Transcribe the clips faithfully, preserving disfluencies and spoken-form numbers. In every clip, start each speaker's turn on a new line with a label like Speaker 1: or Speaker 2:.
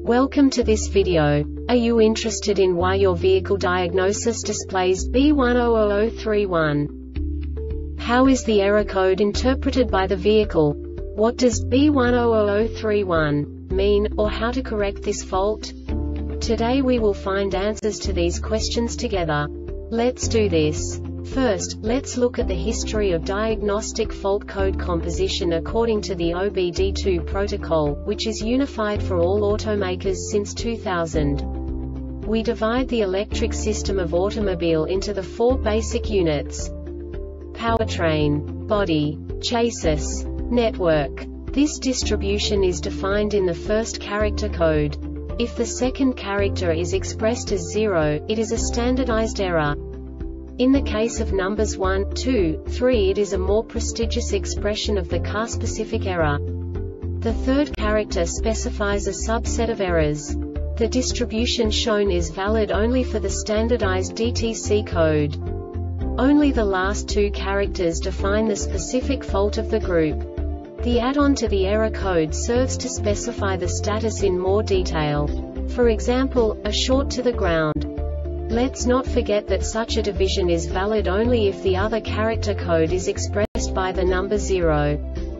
Speaker 1: Welcome to this video. Are you interested in why your vehicle diagnosis displays B one zero zero zero three one? How is the error code interpreted by the vehicle? What does B one zero zero zero three one mean, or how to correct this fault? Today we will find answers to these questions together. Let's do this. First, let's look at the history of diagnostic fault code composition according to the O B D two protocol, which is unified for all automakers since two thousand. We divide the electric system of automobile into the four basic units: powertrain, body, chassis, network. This distribution is defined in the first character code. If the second character is expressed as zero, it is a standardized error. In the case of numbers one, two, three, it is a more prestigious expression of the car-specific error. The third character specifies a subset of errors. The distribution shown is valid only for the standardized D T C code. Only the last two characters define the specific fault of the group. The add-on to the error code serves to specify the status in more detail. For example, a short to the ground. Let's not forget that such a division is valid only if the other character code is expressed by the number zero.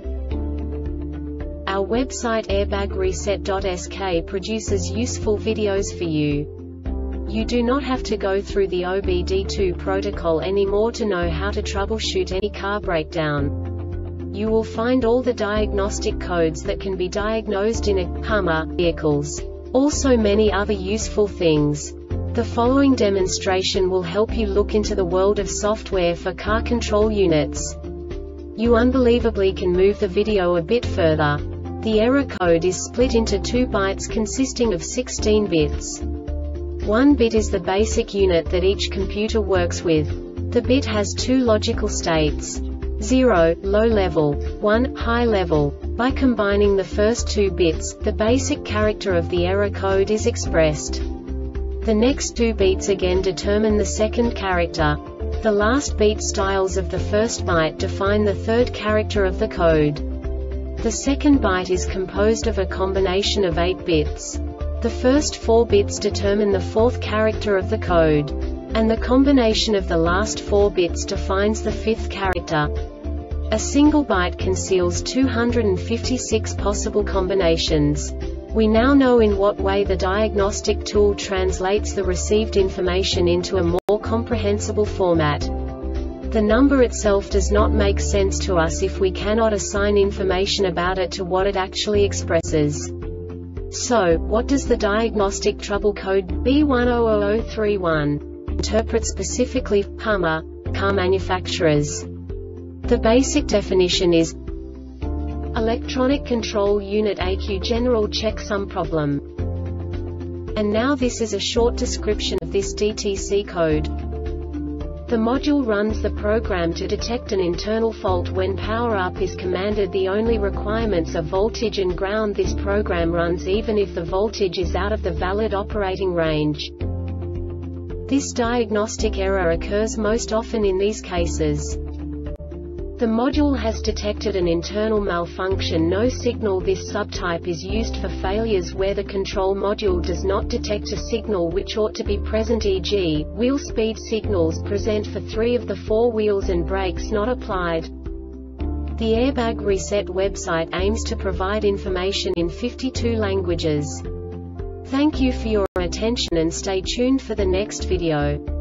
Speaker 1: Our website airbag reset dot S K produces useful videos for you. You do not have to go through the O B D two protocol anymore to know how to troubleshoot any car breakdown. You will find all the diagnostic codes that can be diagnosed in a Hummer vehicles. Also many other useful things. The following demonstration will help you look into the world of software for car control units. You unbelievably can move the video a bit further. The error code is split into two bytes consisting of sixteen bits. One bit is the basic unit that each computer works with. The bit has two logical states: zero, low level, one, high level. By combining the first two bits, the basic character of the error code is expressed. The next two beats again determine the second character. The last beat styles of the first byte define the third character of the code. The second byte is composed of a combination of eight bits. The first four bits determine the fourth character of the code. And the combination of the last four bits defines the fifth character. A single byte conceals two hundred fifty-six possible combinations. We now know in what way the diagnostic tool translates the received information into a more comprehensible format. The number itself does not make sense to us if we cannot assign information about it to what it actually expresses. So, what does the diagnostic trouble code B one zero zero zero three one interpret specifically for Hummer car manufacturers? The basic definition is Electronic Control Unit E Q General Checksum Problem. And now this is a short description of this D T C code. The module runs the program to detect an internal fault when power up is commanded. The only requirements are voltage and ground. This program runs even if the voltage is out of the valid operating range. This diagnostic error occurs most often in these cases. The module has detected an internal malfunction. No signal. This subtype is used for failures where the control module does not detect a signal which ought to be present, for example, wheel speed signals present for three of the four wheels and brakes not applied. The Airbag Reset website aims to provide information in fifty-two languages. Thank you for your attention and stay tuned for the next video.